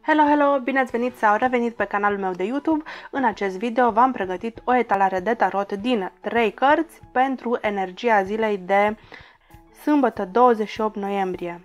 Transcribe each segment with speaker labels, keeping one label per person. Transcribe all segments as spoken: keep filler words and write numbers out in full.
Speaker 1: Hello, hello! Bine ați venit sau revenit pe canalul meu de YouTube. În acest video v-am pregătit o etalare de tarot din trei cărți pentru energia zilei de sâmbătă douăzeci și opt noiembrie.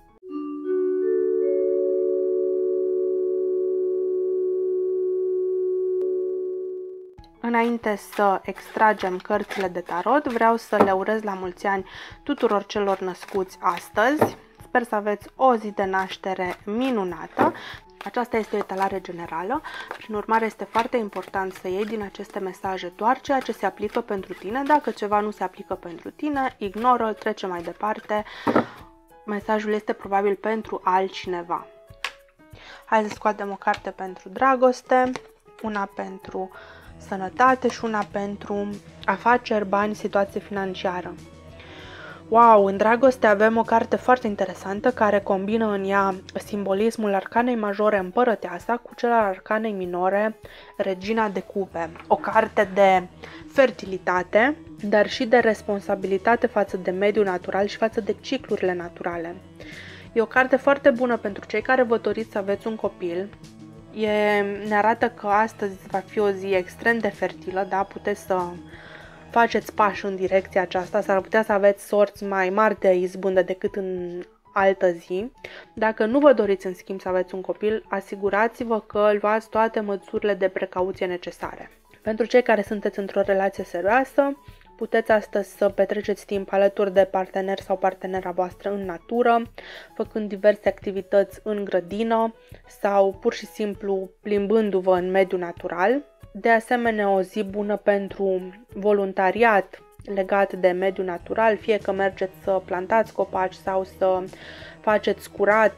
Speaker 1: Înainte să extragem cărțile de tarot, vreau să le urez la mulți ani tuturor celor născuți astăzi. Sper să aveți o zi de naștere minunată. Aceasta este o etalare generală, prin urmare este foarte important să iei din aceste mesaje doar ceea ce se aplică pentru tine. Dacă ceva nu se aplică pentru tine, ignoră, trece mai departe. Mesajul este probabil pentru altcineva. Hai să scoatem o carte pentru dragoste, una pentru sănătate și una pentru afaceri, bani, situație financiară. Wow, în dragoste avem o carte foarte interesantă care combină în ea simbolismul arcanei majore Împărăteasa cu cel al arcanei minore Regina de Cupe. O carte de fertilitate, dar și de responsabilitate față de mediul natural și față de ciclurile naturale. E o carte foarte bună pentru cei care vă doriți să aveți un copil. E, ne arată că astăzi va fi o zi extrem de fertilă, da? Puteți să faceți pași în direcția aceasta, s-ar putea să aveți sorți mai mari de izbândă decât în altă zi. Dacă nu vă doriți în schimb să aveți un copil, asigurați-vă că luați toate măsurile de precauție necesare. Pentru cei care sunteți într-o relație serioasă, puteți astăzi să petreceți timp alături de partener sau partenera voastră în natură, făcând diverse activități în grădină sau pur și simplu plimbându-vă în mediul natural. De asemenea, o zi bună pentru voluntariat legat de mediul natural, fie că mergeți să plantați copaci sau să faceți curat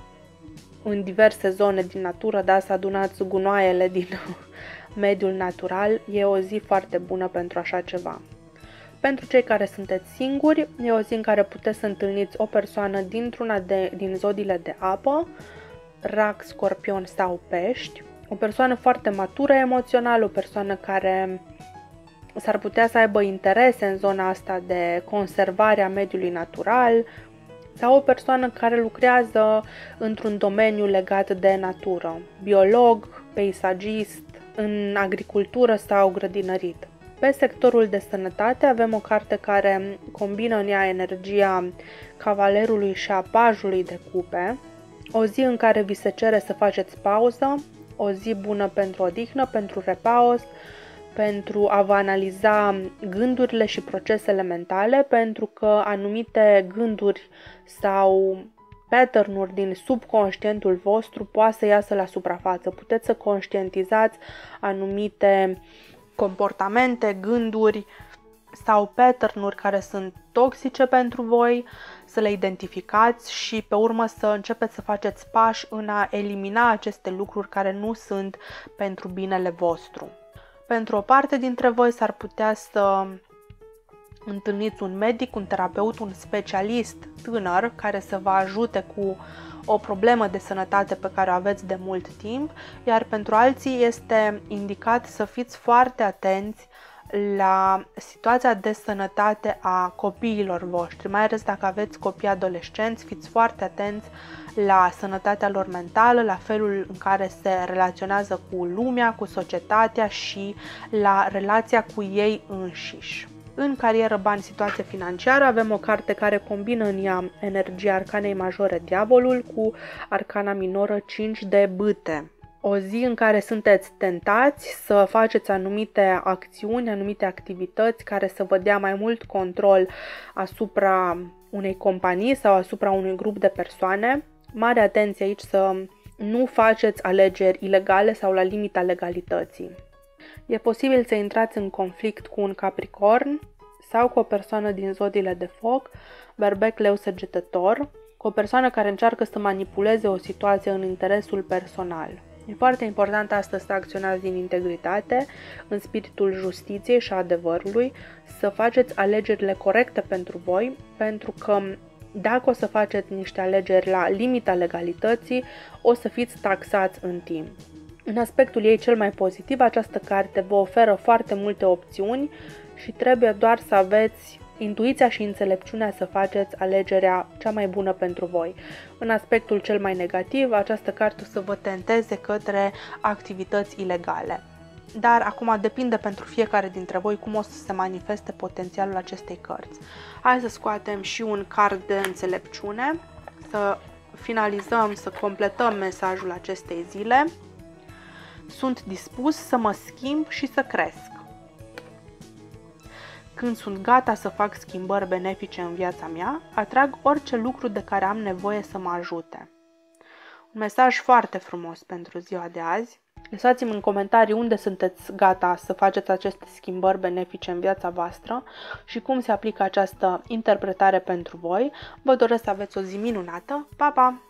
Speaker 1: în diverse zone din natură, da, să adunați gunoaiele din mediul natural, e o zi foarte bună pentru așa ceva. Pentru cei care sunteți singuri, e o zi în care puteți să întâlniți o persoană dintr-una de, din zodiile de apă, rac, scorpion sau pești. O persoană foarte matură emoțional, o persoană care s-ar putea să aibă interese în zona asta de conservare a mediului natural sau o persoană care lucrează într-un domeniu legat de natură, biolog, peisagist, în agricultură sau grădinărit. Pe sectorul de sănătate avem o carte care combină în ea energia cavalerului și a pajului de cupe, o zi în care vi se cere să faceți pauză, o zi bună pentru odihnă, pentru repaus, pentru a vă analiza gândurile și procesele mentale, pentru că anumite gânduri sau pattern-uri din subconștientul vostru poate să iasă la suprafață. Puteți să conștientizați anumite comportamente, gânduri sau pattern-uri care sunt toxice pentru voi, să le identificați și pe urmă să începeți să faceți pași în a elimina aceste lucruri care nu sunt pentru binele vostru. Pentru o parte dintre voi s-ar putea să întâlniți un medic, un terapeut, un specialist tânăr care să vă ajute cu o problemă de sănătate pe care o aveți de mult timp, iar pentru alții este indicat să fiți foarte atenți la situația de sănătate a copiilor voștri, mai ales dacă aveți copii adolescenți, fiți foarte atenți la sănătatea lor mentală, la felul în care se relaționează cu lumea, cu societatea și la relația cu ei înșiși. În carieră, bani, situație financiară, avem o carte care combină în ea energia arcanei majore Diavolul cu arcana minoră cinci de bâte. O zi în care sunteți tentați să faceți anumite acțiuni, anumite activități care să vă dea mai mult control asupra unei companii sau asupra unui grup de persoane. Mare atenție aici să nu faceți alegeri ilegale sau la limita legalității. E posibil să intrați în conflict cu un capricorn sau cu o persoană din zodiile de foc, berbec, leu, săgetător, cu o persoană care încearcă să manipuleze o situație în interesul personal. E foarte important astăzi să acționați din integritate, în spiritul justiției și adevărului, să faceți alegerile corecte pentru voi, pentru că dacă o să faceți niște alegeri la limita legalității, o să fiți taxați în timp. În aspectul ei cel mai pozitiv, această carte vă oferă foarte multe opțiuni și trebuie doar să aveți intuiția și înțelepciunea să faceți alegerea cea mai bună pentru voi. În aspectul cel mai negativ, această carte o să vă tenteze către activități ilegale. Dar acum depinde pentru fiecare dintre voi cum o să se manifeste potențialul acestei cărți. Hai să scoatem și un card de înțelepciune, să finalizăm, să completăm mesajul acestei zile. Sunt dispus să mă schimb și să cresc. Când sunt gata să fac schimbări benefice în viața mea, atrag orice lucru de care am nevoie să mă ajute. Un mesaj foarte frumos pentru ziua de azi. Lăsați-mi în comentarii unde sunteți gata să faceți aceste schimbări benefice în viața voastră și cum se aplică această interpretare pentru voi. Vă doresc să aveți o zi minunată. Pa, pa!